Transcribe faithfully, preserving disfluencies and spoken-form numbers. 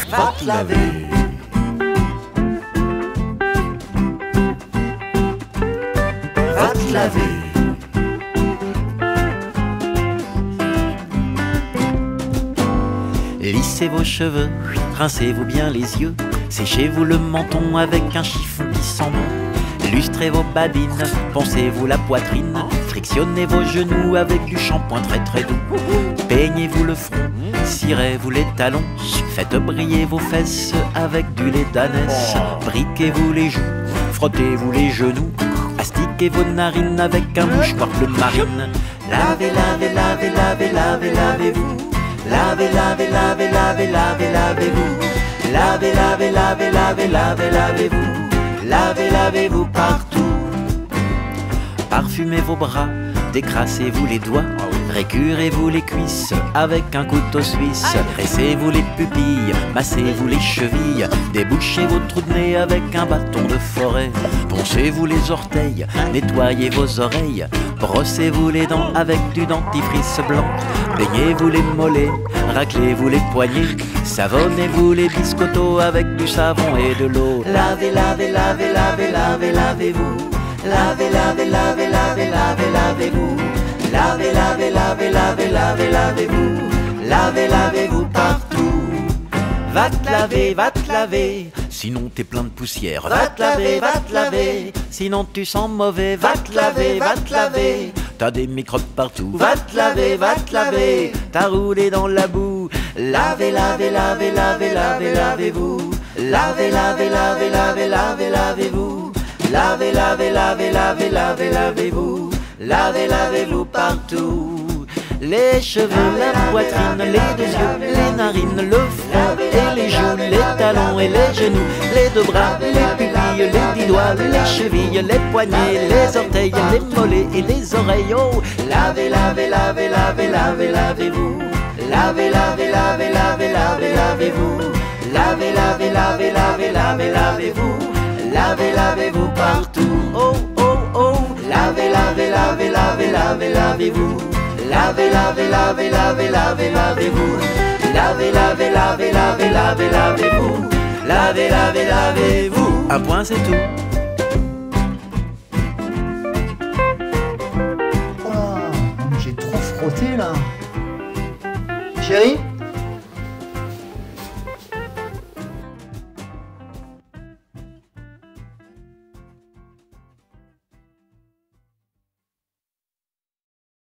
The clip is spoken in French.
va te laver. Va te laver. Lissez vos cheveux, rincez-vous bien les yeux, séchez-vous le menton avec un chiffon qui sent bon. Lustrez vos babines, poncez-vous la poitrine, frictionnez vos genoux avec du shampoing très très doux. Peignez-vous le front, cirez-vous les talons, faites briller vos fesses avec du lait d'ânesse. Briquez-vous les joues, frottez-vous les genoux, astiquez vos narines avec un mouchoir bleu marine. Lavez, lavez, lavez, lavez, lavez, lavez-vous. Lavez, lavez, lavez, lavez, lavez, lavez-vous. Lavez, lavez, lavez, lavez, lavez, lavez-vous. Lavez, lavez-vous partout. Parfumez vos bras, décrassez-vous les doigts, récurez-vous les cuisses avec un couteau suisse. Pressez-vous les pupilles, massez-vous les chevilles, débouchez vos trous de nez avec un bâton de forêt. Poncez-vous les orteils, nettoyez vos oreilles, brossez-vous les dents avec du dentifrice blanc. Baignez-vous les mollets, raclez-vous les poignets, savonnez-vous les biscottos avec du savon et de l'eau. Lavez, lavez, lavez, lavez, lavez, lavez-vous. Lavez, lavez, lavez, lavez, lavez, lavez-vous. Lavez, lavez, lavez, lavez, lavez, lavez-vous. Lavez, lavez-vous partout. Va te laver, va te laver, sinon t'es plein de poussière. Va te laver, va te laver, sinon tu sens mauvais. Va te laver, va te laver, t'as des microbes partout. Va te laver, va te laver, t'as roulé dans la boue. Lavez, lavez, lavez, lavez, lavez, lavez-vous. Lavez, lavez, lavez, lavez, lavez, lavez-vous. Lavez, lavez, lavez, lavez, lavez, lavez-vous. Lavez, lavez-vous partout. Les cheveux, la poitrine, les deux yeux, les narines, le front et les joues, les talons et les genoux, les deux bras, les pupilles, les dix doigts, les chevilles, les poignets, les orteils, les mollets et les oreilles. Oh, lavez, lavez, lavez, lavez, lavez, lavez-vous. Lavez, lavez, lavez, lavez, lavez, lavez-vous. Lavez, lavez, lavez, lavez, lavez, lavez-vous. Lavez, lavez-vous partout. Oh, oh, oh. Lavez, lavez, lavez, lavez, lavez, lavez-vous. Lavez, lavez, lavez, lavez, lavez, lavez-vous. Lavez, lavez, lavez, lavez, lavez, lavez-vous. Lavez, lavez, lavez-vous. Un point, c'est tout. Oh là, j'ai trop frotté là. Chérie ?